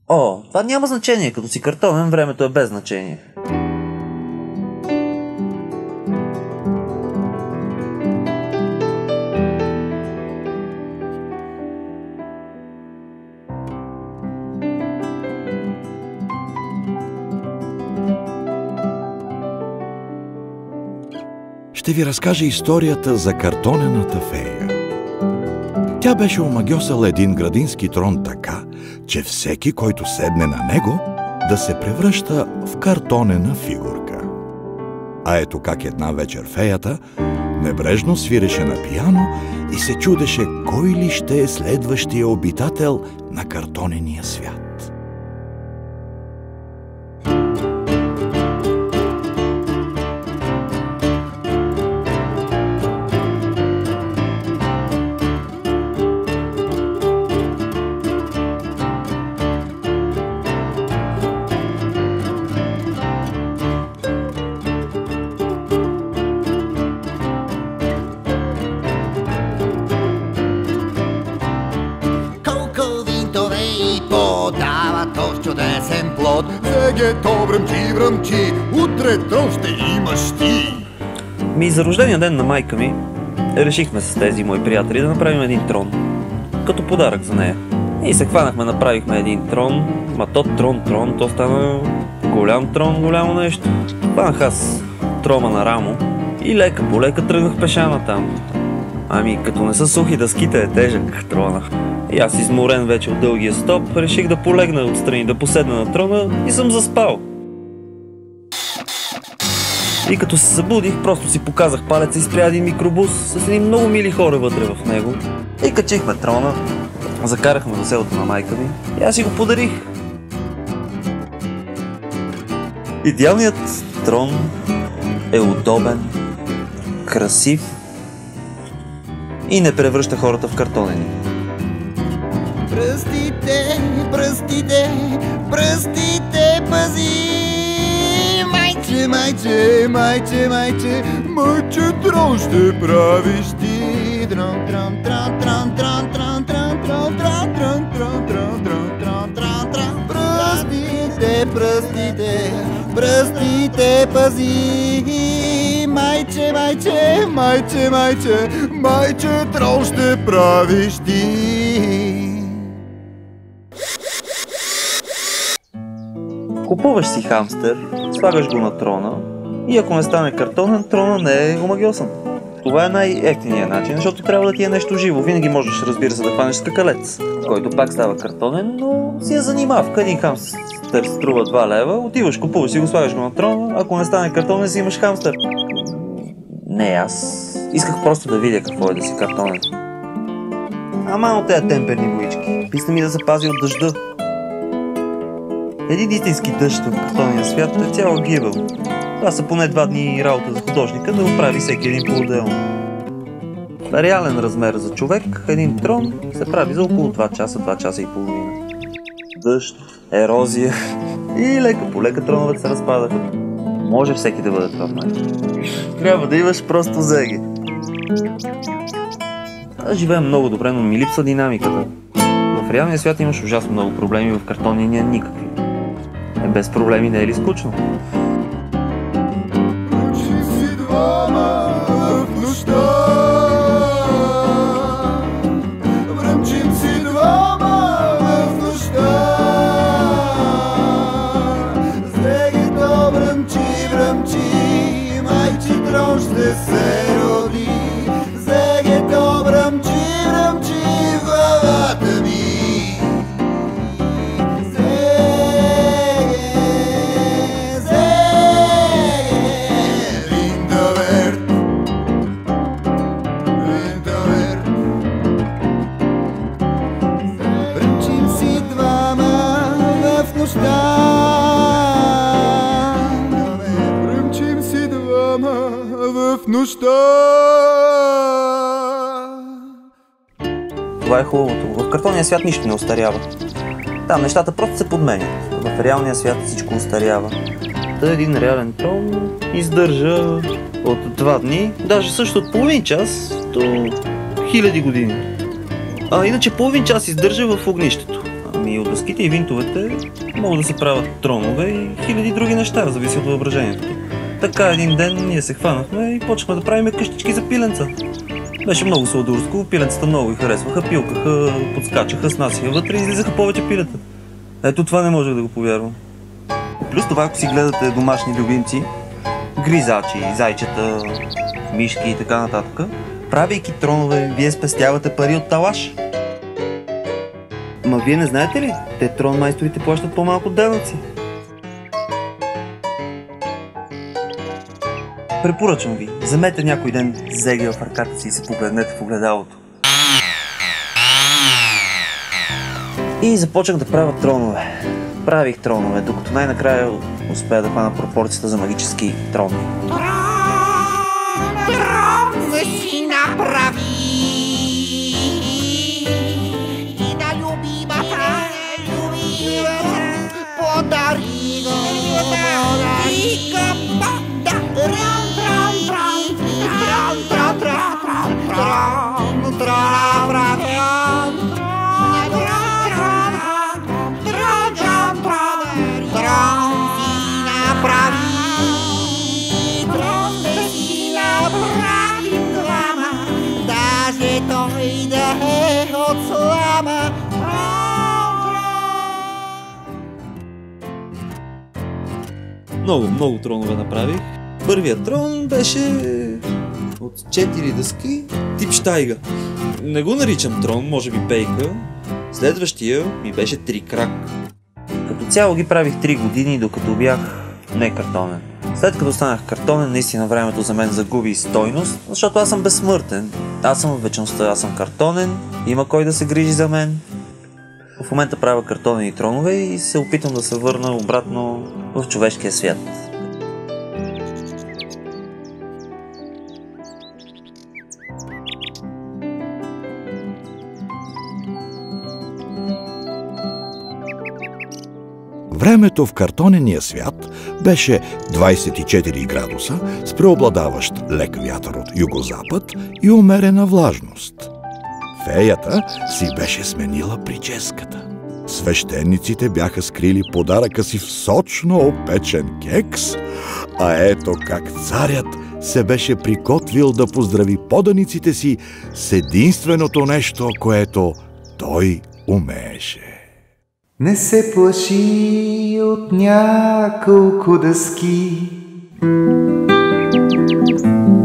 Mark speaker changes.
Speaker 1: О, това няма значение, като си картонен, времето е без значение.
Speaker 2: Ще ви разкажа историята за картонената фея. Тя беше омагьосала един градински трон така, че всеки, който седне на него, да се превръща в картонена фигурка. А ето как една вечер феята небрежно свиреше на пиано и се чудеше кой ли ще е следващия обитател на картонения свят.
Speaker 3: Чудесен плод, сегето бръмчи, утре трон ще имаш ти.
Speaker 1: За рождения ден на майка ми решихме с тези мои приятели да направим един трон, като подарък за нея. И се хванахме, направихме един трон, то стана голям трон, голямо нещо. Хванах аз трома на рамо и лека по лека тръгнах пеша натам. Като не са сухи дъските, е тежък трона. И аз, изморен вече от дългия стоп, реших да полегна отстрани, да поседна на трона и съм заспал. И като се събудих, просто си показах палеца и спря един микробус с едни много мили хора вътре в него. И качихме трона, закарахме до селото на майка ми и аз си го подарих. Идеалният трон е удобен, красив и не превръща хората в картонени.
Speaker 3: Пръстите, пръстите, пръстите пази. Майче, майче, майче, майче, майче, трон ще правиш ти. Трон, трон, трон, трон, трон, трон, трон, трон, трон, трон, трон, трон, трон, трон, трон, трон. Пръстите, пръстите, пръстите пази. Майче, майче, майче, майче, майче, трон ще правиш ти.
Speaker 1: Купуваш си хамстер, слагаш го на трона и ако не стане картонен, трона не е омагьосан. Това е най-ефтиният начин, защото трябва да ти е нещо живо. Винаги можеш, разбира се, да хванеш скакалец, който пак става картонен, но си е занимавка. Един хамстер струва 2 лева, отиваш, купуваш си го, слагаш го на трона, ако не стане картонен, си имаш хамстер. Не, аз исках просто да видя какво е да си картонен. Ама от тези темперни боички, писна ми да се пази от дъжда. Един истински дъжд в картонния свят е цяла гибел. Това са поне 2 дни работа за художника да оправи всеки един по-отделно. На реален размер за човек, един трон се прави за около 2 часа и половина. Дъжд, ерозия и лека по лека троновете се разпадаха. Може всеки да бъде трон, май. Трябва да имаш просто зеги. Аз живея много добре, но ми липсва динамиката. В реалния свят имаш ужасно много проблеми, в картония няма никакви. Без проблеми не е ли скучно?
Speaker 3: Връчим си двама в нощта. Връчим си двама в нощта. Зегето бръмчи, майче трон ще се роди. Зегето бръмчи в главата ми. Бръмчим си двама в нощта.
Speaker 1: Това е хубавото. В картонния свят нищо не остарява. Там нещата просто се подменят. В реалния свят всичко остарява. Та един реален трон издържа от 2 дни, даже също от половин час до 1000 години. Иначе половин час издържа в огнището. Ами от дъските и винтовете могат да се правят тронове и хиляди други неща, зависи от въображението. Така един ден ние се хванахме и почнахме да правим къщички за пиленца. Беше много сладурско, пиленцата много ги харесваха, пилкаха, подскачаха, снасяха вътре и излизаха повече пилета. Ето това не можех да го повярвам. Плюс това, ако си гледате домашни любимци, гризачи, зайчета, мишки и така нататък, правейки тронове, вие спестявате пари от талаш. Ма вие не знаете ли? Те трон майсторите плащат по-малко данъци. Препоръчвам ви, вземете някой ден зегия в ръката си и се погледнете в огледалото. И започнах да правя тронове. Правих тронове, докато най-накрая успея да хвана пропорцията за магически трон.
Speaker 4: Трон си направи и на любимата подари го. Той да е от слама.
Speaker 1: Много тронове направих. Първият трон беше от 4 дъски, тип щайга. Не го наричам трон, може би пейка. Следващия ми беше 3 крак. Като цяло ги правих 3 години, докато бях не картонен. След като станах картонен, наистина времето за мен загуби стойност, защото аз съм безсмъртен. Аз съм в вечността, аз съм картонен, има кой да се грижи за мен. В момента правя картонени тронове и се опитам да се върна обратно в човешкия свят.
Speaker 2: Времето в картонения свят беше 24 градуса с преобладаващ лек вятър от югозапад и умерена влажност. Феята си беше сменила прическата. Свещениците бяха скрили подаръка си в сочно опечен кекс, а ето как царят се беше приготвил да поздрави поданиците си с единственото нещо, което той умееше.
Speaker 3: Не се плаши от няколко дъски.